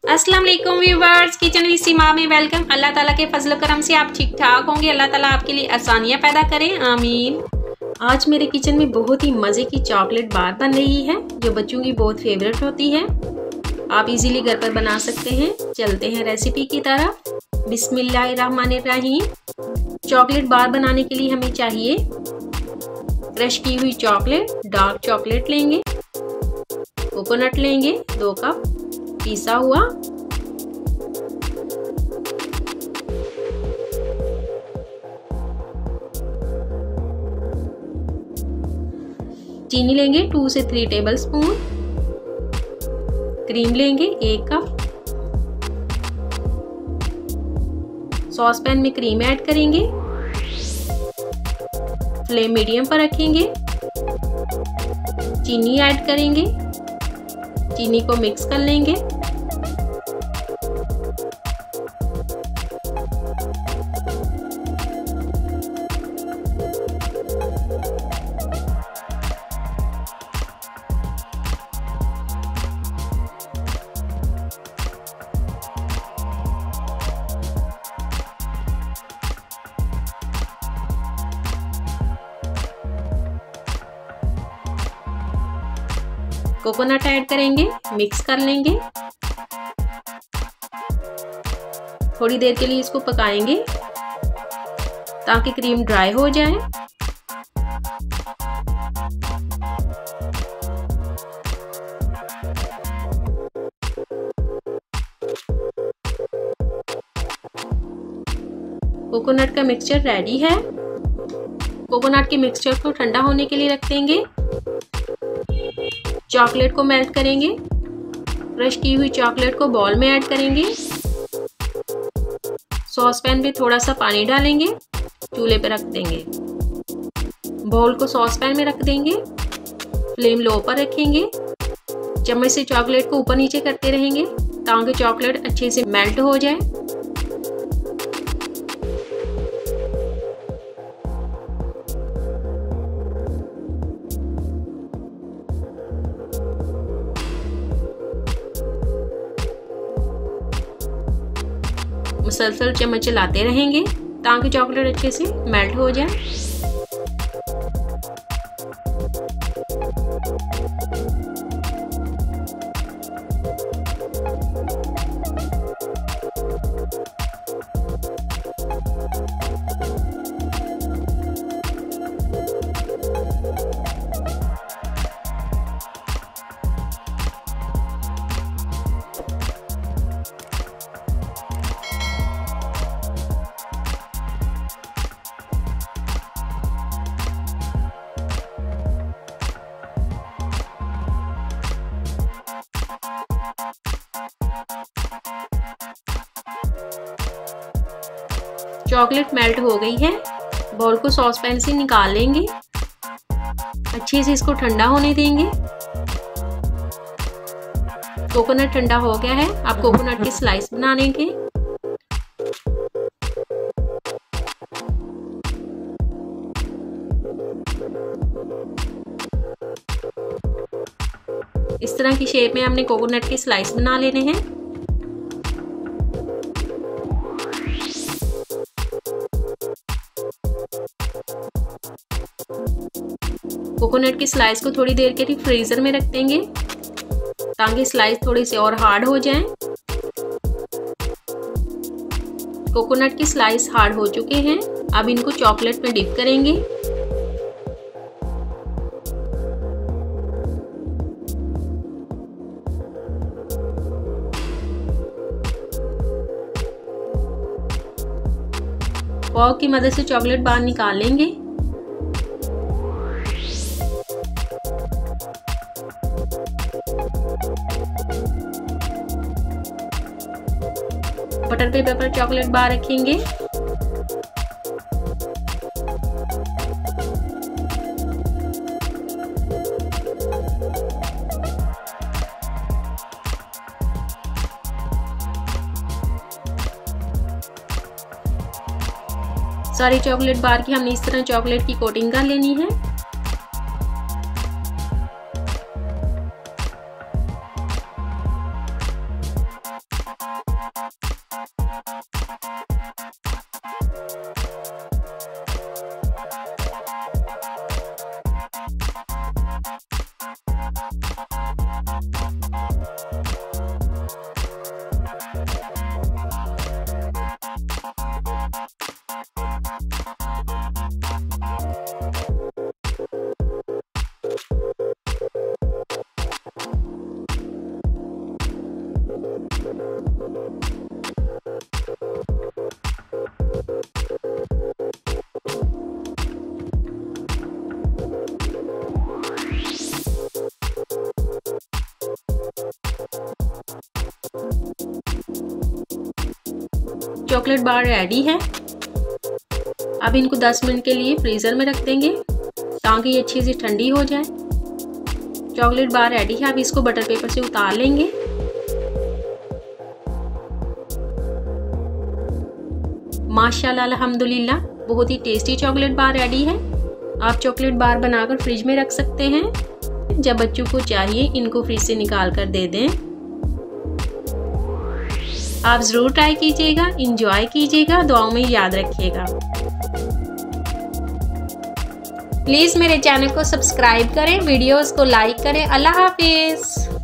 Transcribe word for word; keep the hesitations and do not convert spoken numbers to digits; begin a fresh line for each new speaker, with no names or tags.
अस्सलाम वालेकुम viewers, kitchen with सीमा में वेलकम। अल्लाह ताला के फजल करम से आप ठीक ठाक होंगे। अल्लाह ताला आपके लिए आसानियां पैदा करें, आमीन। आज मेरे किचन में बहुत ही मज़े की चॉकलेट बार बन रही है जो बच्चों की बहुत फेवरेट होती है। आप इजीली घर पर बना सकते हैं। चलते हैं रेसिपी की तरफ। बिस्मिल्लाहिर्रहमानिर्रहीम। चॉकलेट बार बनाने के लिए हमें चाहिए क्रश की हुई चॉकलेट, डार्क चॉकलेट लेंगे, कोकोनट लेंगे दो कप पिसा हुआ, चीनी लेंगे टू से थ्री टेबल स्पून, क्रीम लेंगे एक कप, सॉस पैन में क्रीम ऐड करेंगे, फ्लेम मीडियम पर रखेंगे, चीनी ऐड करेंगे, चीनी को मिक्स कर लेंगे, कोकोनट ऐड करेंगे, मिक्स कर लेंगे, थोड़ी देर के लिए इसको पकाएंगे ताकि क्रीम ड्राई हो जाए। कोकोनट का मिक्सचर रेडी है। कोकोनट के मिक्सचर को ठंडा होने के लिए रख देंगे। चॉकलेट को मेल्ट करेंगे, क्रश की हुई चॉकलेट को बाउल में ऐड करेंगे, सॉस पैन में थोड़ा सा पानी डालेंगे, चूल्हे पे रख देंगे, बाउल को सॉस पैन में रख देंगे, फ्लेम लो पर रखेंगे, चम्मच से चॉकलेट को ऊपर नीचे करते रहेंगे ताकि चॉकलेट अच्छे से मेल्ट हो जाए। मुसलसल चम्मच चलाते रहेंगे ताकि चॉकलेट अच्छे से मेल्ट हो जाए। चॉकलेट मेल्ट हो गई है। बाउल को सॉस पैन से निकाल लेंगे, अच्छे से इसको ठंडा होने देंगे। कोकोनट ठंडा हो गया है। आप कोकोनट की स्लाइस बना लेंगे। इस तरह की शेप में हमने कोकोनट की स्लाइस बना लेने हैं। कोकोनट की स्लाइस को थोड़ी देर के लिए फ्रीजर में रख देंगे ताकि स्लाइस थोड़ी सी और हार्ड हो जाए। कोकोनट की स्लाइस हार्ड हो चुके हैं। अब इनको चॉकलेट में डिप करेंगे। फॉर्क की मदद से चॉकलेट बार निकाल लेंगे। बटर पेपर पर चॉकलेट बार रखेंगे। सारी चॉकलेट बार की हमने इस तरह चॉकलेट की कोटिंग कर लेनी है। चॉकलेट बार रेडी है। अब इनको दस मिनट के लिए फ्रीज़र में रख देंगे ताकि ये अच्छी सी ठंडी हो जाए। चॉकलेट बार रेडी है। अब इसको बटर पेपर से उतार लेंगे। माशाल्लाह अल्हम्दुलिल्लाह बहुत ही टेस्टी चॉकलेट बार रेडी है। आप चॉकलेट बार बनाकर फ्रिज में रख सकते हैं। जब बच्चों को चाहिए इनको फ्रिज से निकाल कर दे दें। आप ज़रूर ट्राई कीजिएगा, इंजॉय कीजिएगा, दुआओं में याद रखिएगा। प्लीज़ मेरे चैनल को सब्सक्राइब करें, वीडियोस को लाइक करें। अल्लाह हाफिज़।